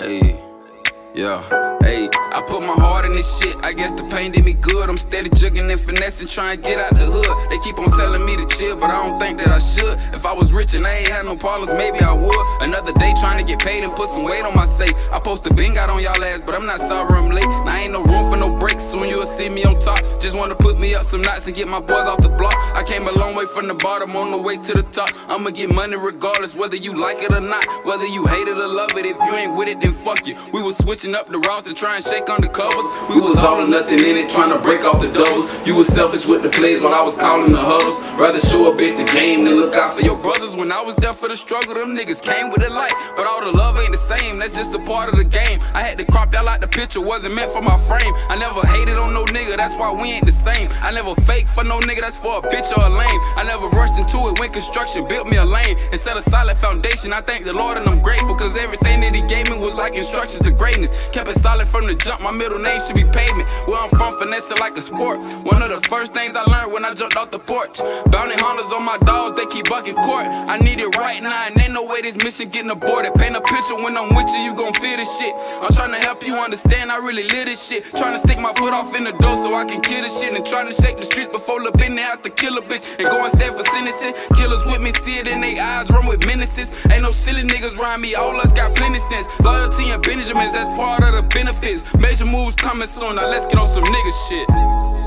Hey, yeah, hey, I put my heart in this shit. I guess the pain did me good. I'm steady jugging and finessing, trying to get out the hood. They keep on telling me to chill, but I don't think that I should. If I was rich and I ain't had no problems, maybe I would. Another day trying to get paid and put some weight on my safe. I posted been got on y'all ass, but I'm not sorry I'm late. Now ain't no room for no breaks, soon you'll see me on top. Just wanna put me up some knots and get my boys off the block. I came a long way from the bottom, on the way to the top. I'ma get money regardless, whether you like it or not. Whether you hate it or love it, if you ain't with it, then fuck you. We was switching up the routes to try and shake on the covers. We was all or nothing in it, trying to break off the doubles. You was selfish with the plays while I was calling the huddles. Rather show a bitch the game than look out for your brothers. When I was there for the struggle, them niggas came with a light. But all the love ain't the same, that's just a part of the game. I had to crop y'all out the picture, wasn't meant for my frame. I never hated on no nigga, that's why we ain't the same. I never fake for no nigga, that's for a bitch or a lame. I never rushed into it when construction built me a lane. And set a solid foundation, I thank the Lord and I'm grateful. Cause everything that he gave me was like instructions to greatness. Kept it solid from the jump, my middle name should be Pavement. Where I'm from, finessing like a sport. One of the first things I learned when I jumped off the porch. Bounty hunters on my dogs, they keep bucking court. I need it right now, and ain't no way this mission getting aborted. Paint a picture when I'm with you gon' feel this shit. I'm trying to help you understand, I really live this shit. Trying to stick my foot off in the door so I can kill this shit. And trying to shake the streets before Lil' Benny have to kill a bitch. And go and stand for sentencing. Killers with me, see it in they eyes, run with menaces. Ain't no silly niggas around me, all us got plenty sense. Loyalty and Benjamins, that's part of the benefits. Major moves coming soon, now let's get on some nigga shit.